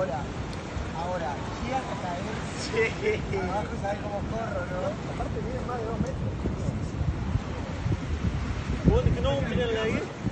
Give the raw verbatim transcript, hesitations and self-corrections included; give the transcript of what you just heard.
Ahora, ahora, llegan a caer. Sí. Abajo sabes cómo corro, ¿no? Aparte miden más de dos metros. ¿Vos que no, miren ahí?